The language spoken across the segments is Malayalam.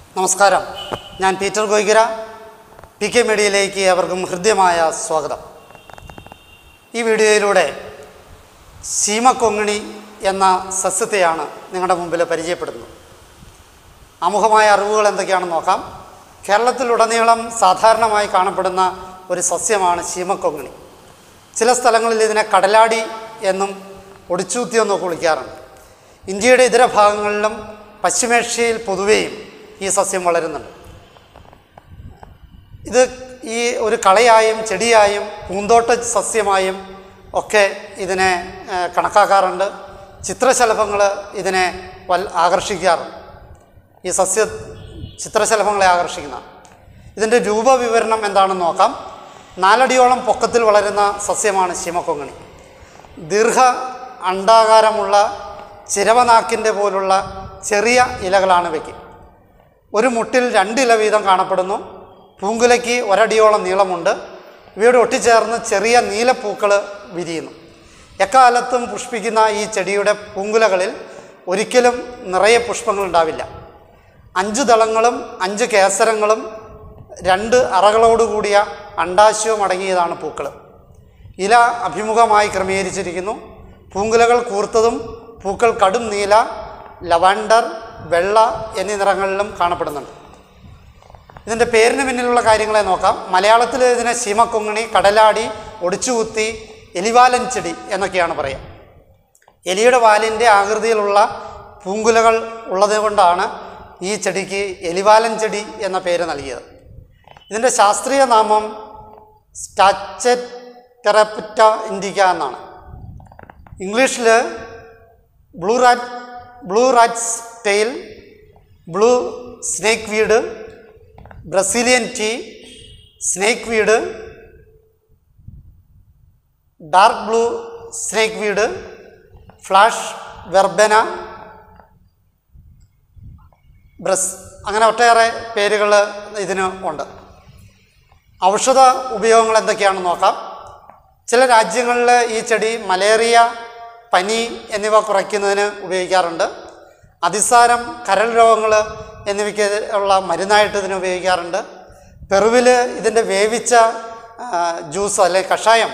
നമസ്കാരം, ഞാൻ പീറ്റർ ഗോയ്ഗിര. PK മീഡിയയിലേക്ക് അവർക്കും ഹൃദ്യമായ സ്വാഗതം. ഈ വീഡിയോയിലൂടെ ശീമക്കൊങ്ങിണി എന്ന സസ്യത്തെയാണ് നിങ്ങളുടെ മുമ്പിൽ പരിചയപ്പെടുന്നത്. ആമുഖമായ അറിവുകൾ എന്തൊക്കെയാണെന്ന് നോക്കാം. കേരളത്തിലുടനീളം സാധാരണമായി കാണപ്പെടുന്ന ഒരു സസ്യമാണ് ശീമക്കൊങ്ങിണി. ചില സ്ഥലങ്ങളിൽ ഇതിനെ കടലാടി എന്നും ഒടിച്ചൂത്തി എന്നൊക്കെ വിളിക്കാറുണ്ട്. ഇന്ത്യയുടെ ഇതര ഭാഗങ്ങളിലും പശ്ചിമേഷ്യയിൽ പൊതുവെയും ഈ സസ്യം വളരുന്നുണ്ട്. ഇത് ഈ ഒരു കളയായും ചെടിയായും പൂന്തോട്ട സസ്യമായും ഒക്കെ ഇതിനെ കണക്കാക്കാറുണ്ട്. ചിത്രശലഭങ്ങൾ ഇതിനെ ആകർഷിക്കാറുണ്ട്. ഈ സസ്യ ചിത്രശലഭങ്ങളെ ആകർഷിക്കുന്ന ഇതിൻ്റെ രൂപവിവരണം എന്താണെന്ന് നോക്കാം. 4 അടിയോളം പൊക്കത്തിൽ വളരുന്ന സസ്യമാണ് ശീമക്കൊങ്ങിണി. ദീർഘ അണ്ഡാകാരമുള്ള ചിരവനാക്കിൻ്റെ പോലുള്ള ചെറിയ ഇലകളാണ് ഇവയ്ക്ക്. ഒരു മുട്ടിൽ 2 ഇല വീതം കാണപ്പെടുന്നു. പൂങ്കുലയ്ക്ക് 1 അടിയോളം നീളമുണ്ട്. ഇവയോട് ഒട്ടിച്ചേർന്ന് ചെറിയ നീലപ്പൂക്കൾ വിരിയുന്നു. എക്കാലത്തും പുഷ്പിക്കുന്ന ഈ ചെടിയുടെ പൂങ്കുലകളിൽ ഒരിക്കലും നിറയെ പുഷ്പങ്ങൾ ഉണ്ടാവില്ല. 5 ദളങ്ങളും 5 കേസരങ്ങളും 2 അറകളോടുകൂടിയ അണ്ഡാശയവും അടങ്ങിയതാണ് പൂക്കൾ. ഇല അഭിമുഖമായി ക്രമീകരിച്ചിരിക്കുന്നു. പൂങ്കുലകൾ കൂർത്തതും പൂക്കൾ കടും നീല, ലവൻഡർ, വെള്ള എന്നീ നിറങ്ങളിലും കാണപ്പെടുന്നുണ്ട്. ഇതിൻ്റെ പേരിന് പിന്നിലുള്ള കാര്യങ്ങളെ നോക്കാം. മലയാളത്തിൽ ഇതിനെ ശീമക്കൊങ്ങിണി, കടലാടി, ഒടിച്ചുകുത്തി, എലിവാലൻ ചെടി എന്നൊക്കെയാണ് പറയുക. എലിയുടെ വാലിൻ്റെ ആകൃതിയിലുള്ള പൂങ്കുലകൾ ഉള്ളത് കൊണ്ടാണ് ഈ ചെടിക്ക് എലിവാലൻ ചെടി എന്ന പേര് നൽകിയത്. ഇതിൻ്റെ ശാസ്ത്രീയ നാമം സ്റ്റാച്ചെറ്റെറപ്പിറ്റ ഇൻഡിക്ക എന്നാണ്. ഇംഗ്ലീഷിൽ blue rat's tail, blue snake weed, Brazilian tea, snake weed, dark blue snake weed, flash verbena, അങ്ങനെ ഒട്ടേറെ പേരുകൾ ഇതിന് ഉണ്ട്. ഔഷധ ഉപയോഗങ്ങൾ എന്തൊക്കെയാണെന്ന് നോക്കാം. ചില രാജ്യങ്ങളിൽ ഈ ചെടി മലേറിയ, പനി എന്നിവ കുറയ്ക്കുന്നതിന് ഉപയോഗിക്കാറുണ്ട്. അതിസാരം, കരൾ രോഗങ്ങൾ എന്നിവയ്ക്ക് ഉള്ള മരുന്നായിട്ട് ഇതിന് ഉപയോഗിക്കാറുണ്ട്. പെറുവിൽ ഇതിൻ്റെ വേവിച്ച ജ്യൂസ് അല്ലെങ്കിൽ കഷായം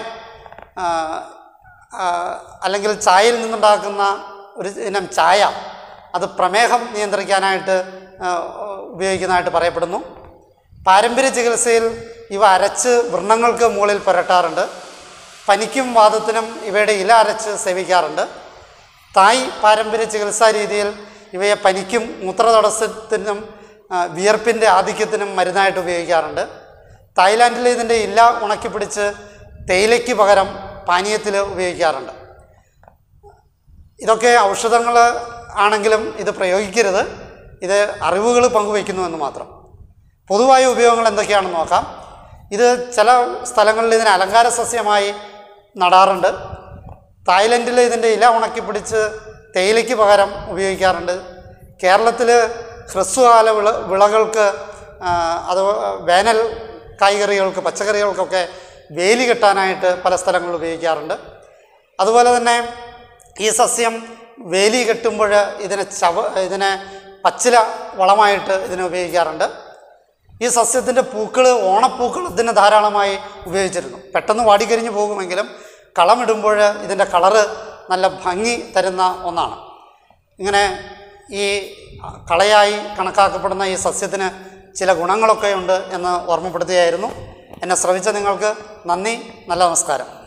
അല്ലെങ്കിൽ ചായയിൽ നിന്നുണ്ടാക്കുന്ന ഒരു ഇനം ചായ, അത് പ്രമേഹം നിയന്ത്രിക്കാനായിട്ട് ഉപയോഗിക്കുന്നതായിട്ട് പറയപ്പെടുന്നു. പാരമ്പര്യ ചികിത്സയിൽ ഇവ അരച്ച് വ്രണങ്ങൾക്ക് മുകളിൽ പുരട്ടാറുണ്ട്. പനിക്കും വാതത്തിനും ഇവയുടെ ഇല അരച്ച് സേവിക്കാറുണ്ട്. തായ് പാരമ്പര്യ ചികിത്സാ രീതിയിൽ ഇവയെ പനിക്കും മൂത്രതടസ്സത്തിനും വിയർപ്പിൻ്റെ ആധിക്യത്തിനും മരുന്നായിട്ട് ഉപയോഗിക്കാറുണ്ട്. തായ്ലാൻഡിൽ ഇതിൻ്റെ ഇല ഉണക്കിപ്പിടിച്ച് തേയിലയ്ക്ക് പകരം പാനീയത്തിൽ ഉപയോഗിക്കാറുണ്ട്. ഇതൊക്കെ ഔഷധങ്ങൾ ആണെങ്കിലും ഇത് പ്രയോഗിക്കരുത്. ഇത് അറിവുകൾ പങ്കുവയ്ക്കുന്നുവെന്ന് മാത്രം. പൊതുവായ ഉപയോഗങ്ങൾ എന്തൊക്കെയാണെന്ന് നോക്കാം. ഇത് ചില സ്ഥലങ്ങളിൽ ഇതിനെ അലങ്കാര സസ്യമായി നടാറുണ്ട്. തായ്ലൻഡിൽ ഇതിൻ്റെ ഇല ഉണക്കിപ്പിടിച്ച് തേയിലയ്ക്ക് പകരം ഉപയോഗിക്കാറുണ്ട്. കേരളത്തിൽ ഹ്രസ്വകാല വിളകൾക്ക്, അത് വേനൽ കായ്കറികൾക്ക്, പച്ചക്കറികൾക്കൊക്കെ വേലി കെട്ടാനായിട്ട് പല സ്ഥലങ്ങളിൽ ഉപയോഗിക്കാറുണ്ട്. അതുപോലെ തന്നെ ഈ സസ്യം വേലി കെട്ടുമ്പോൾ ഇതിനെ പച്ചില വളമായിട്ട് ഇതിനെ ഉപയോഗിക്കാറുണ്ട്. ഈ സസ്യത്തിൻ്റെ പൂക്കൾ, ഓണപ്പൂക്കൾ ഇതിന് ധാരാളമായി ഉപയോഗിച്ചിരുന്നു. പെട്ടെന്ന് വാടിക്കരിഞ്ഞു പോകുമെങ്കിലും കളമിടുമ്പോൾ ഇതിൻ്റെ കളറ് നല്ല ഭംഗി തരുന്ന ഒന്നാണ്. ഇങ്ങനെ ഈ കളയായി കണക്കാക്കപ്പെടുന്ന ഈ സസ്യത്തിന് ചില ഗുണങ്ങളൊക്കെ ഉണ്ട് എന്ന് ഓർമ്മപ്പെടുത്തുകയായിരുന്നു. എന്നെ ശ്രവിച്ച നിങ്ങൾക്ക് നന്ദി. നല്ല നമസ്കാരം.